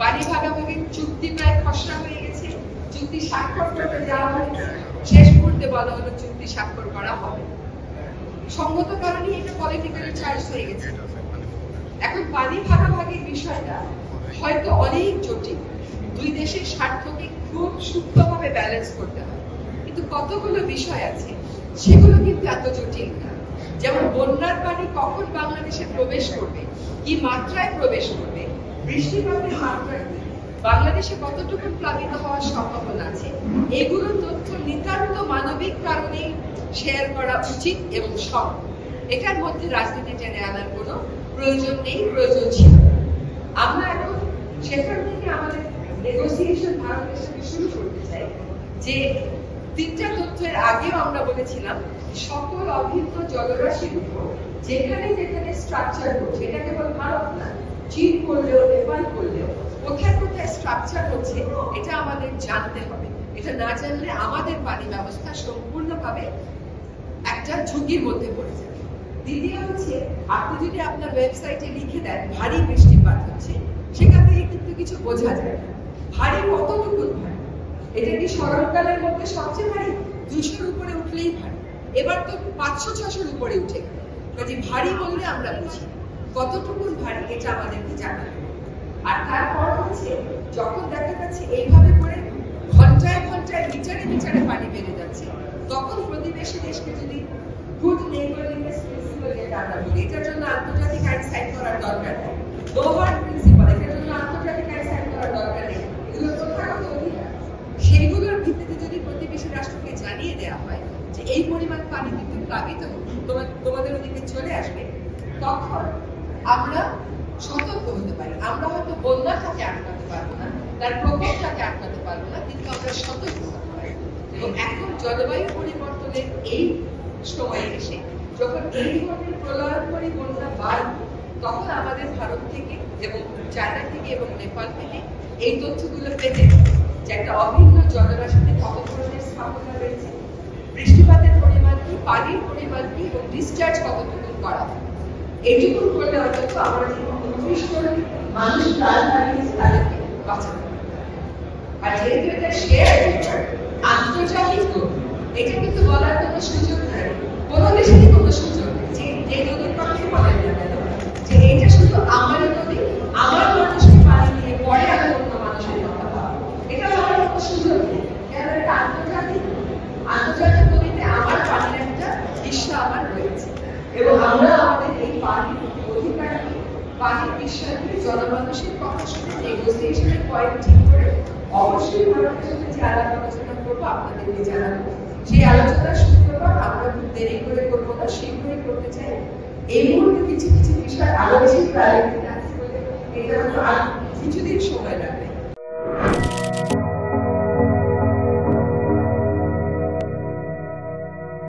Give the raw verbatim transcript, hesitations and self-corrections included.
পানি ভাগাভাগির চুক্তি প্রায় খসড়া হয়ে গেছে, চুক্তি স্বাক্ষর করতে যাওয়া হয়েছে, শেষ মুহূর্তে বলা হলো চুক্তি স্বাক্ষর করা হবে। সঙ্গত কারণে এটা পলিটিক্যালি চার্জ হয়ে গেছে। এখন পানি ভাগাভাগির বিষয়টা হয়তো অনেক জটিল, দুই দেশের স্বার্থকে খুব সূক্ষ্মভাবে ব্যালেন্স করতে হয়, কিন্তু কতগুলো বিষয় আছে সেগুলো কিন্তু এত জটিল না। যেমন বন্যার পানি কখন বাংলাদেশে প্রবেশ করবে, কি মাত্রায় প্রবেশ করবে, বৃষ্টিপাতের মাত্রা কি, বাংলাদেশে কতটুকু প্লাবিত হওয়ার সম্ভাবনা আছে, এগুলো তথ্য নিতান্ত মানবিক কারণে শেয়ার করা উচিত এবং সব এটার মধ্যে রাজনীতি টেনে আনার কোনো প্রয়োজন নেই, প্রয়োজন ছিল। আমরা এখন সেখান থেকে আমাদের নেগোসিয়েশন ভারতের সাথে শুরু করতে চাই। যে তিনটা তথ্যের আগেও আমরা বলেছিলাম সকল অভিন্ন জলরাশির উপর যেখানে যেখানে স্ট্রাকচার হচ্ছে, এটা কেবল ভারত না, চীন করলেও নেপাল করলেও কোথায় কোথায় স্ট্রাকচার হচ্ছে এটা আমাদের জানতে হবে। এটা না জানলে আমাদের পানি ব্যবস্থা সম্পূর্ণভাবে একটা ঝুঁকির মধ্যে পড়ে যাবে। দ্বিতীয় হচ্ছে, আপনি যদি আপনার ওয়েবসাইটে লিখে দেন ভারী বৃষ্টিপাত হচ্ছে, সেখান থেকে কিন্তু কিছু বোঝা যায় না ভারী কতটুকু ভারী। এটা কি শরৎকালের মধ্যে সবচেয়ে ভারী? দুশোর উপরে উঠলেই ভারী, এবার তো পাঁচশো ছশোর উপরে উঠে গেল। কাজে ভারী বললে আমরা বুঝি কতটুকু ভারী, এটা আমাদেরকে জানা। আর তারপর হচ্ছে, যখন দেখা যাচ্ছে এইভাবে করে ঘন্টায় ঘন্টায় মিটারে মিটারে পানি বেড়ে যাচ্ছে, তখন প্রতিবেশী দেশকে যদি গুড নেইবারহুড প্রিন্সিপাল যেটা আমরা বলি, এটার জন্য আন্তর্জাতিক আইন সাইন করার দরকার নেই। দোহার প্রিন্সিপাল, এটার জন্য আন্তর্জাতিক আইন সাইন করার দরকার নেই। এগুলো প্রথাগত অধিকার। সেইগুলোর ভিত্তিতে যদি প্রতিবেশী রাষ্ট্রকে জানিয়ে দেওয়া হয় যে এই পরিমাণ পানি কিন্তু প্লাবিত তোমাদের ওদিকে চলে আসবে, তখন আমরা সতর্ক হতে পারি। আমরা হয়তো বন্যাটাকে আটকাতে পারবো না, তার প্রকোপটাকে আটকাতে পারবো না, কিন্তু আমরা সতর্ক হতে পারি। এবং এখন জলবায়ু পরিবর্তনের এই সময় এসে যখন এই ধরনের প্রলয়ঙ্করী বন্যা বাড়বে, তখন আমাদের ভারত থেকে এবং চায়না থেকে এবং নেপাল থেকে এই তথ্যগুলো পেতে যে একটা অভিন্ন জলরাশিতে কত ধরনের স্থাপনা রয়েছে, বৃষ্টিপাতের পরিমাণ কি, পানির পরিমাণ কি এবং ডিসচার্জ কতটুকু করা হয়। এইটুকু করলে অন্তত আমরা উনত্রিশ কোটি মানুষ প্রাণ হারিয়েছে, তাদেরকে বাঁচাতে পারবে। আর যেহেতু এটা শেয়ার আন্তর্জাতিক, এটা কিন্তু বলার কোনো সুযোগ নাই, কোনো দেশেরই কোনো সুযোগ নেই যে যে নদীর পক্ষে বলেন না কেন যে এটা শুধু আমারই নদী, আমার মানুষকে পানি দিয়ে পরে আমি অন্য মানুষের কথা পাবো, এটা বলার কোনো সুযোগ নেই। কেন এটা আন্তর্জাতিক, আন্তর্জাতিক নদীতে আমার পানির একটা হিস্সা আমার রয়েছে এবং আমরা আমাদের এই পানির অধিকারকে, পানির বিশ্বাসকে জনমানুষের কথা শুনে নেগোসিয়েশনের পয়েন্ট ঠিক করে অবশ্যই ভারতের সাথে যে আলাপ আলোচনা করবো আপনাদেরকে জানাবো। সেই আলোচনার সূত্রপাত আমরা খুব দেরি করে করবো না, শীঘ্রই করতে চাই। এই মুহূর্তে কিছু কিছু বিষয় আরো বেশি প্রায়োরিটি আছে বলে এটা হয়তো আর কিছুদিন সময় লাগবে।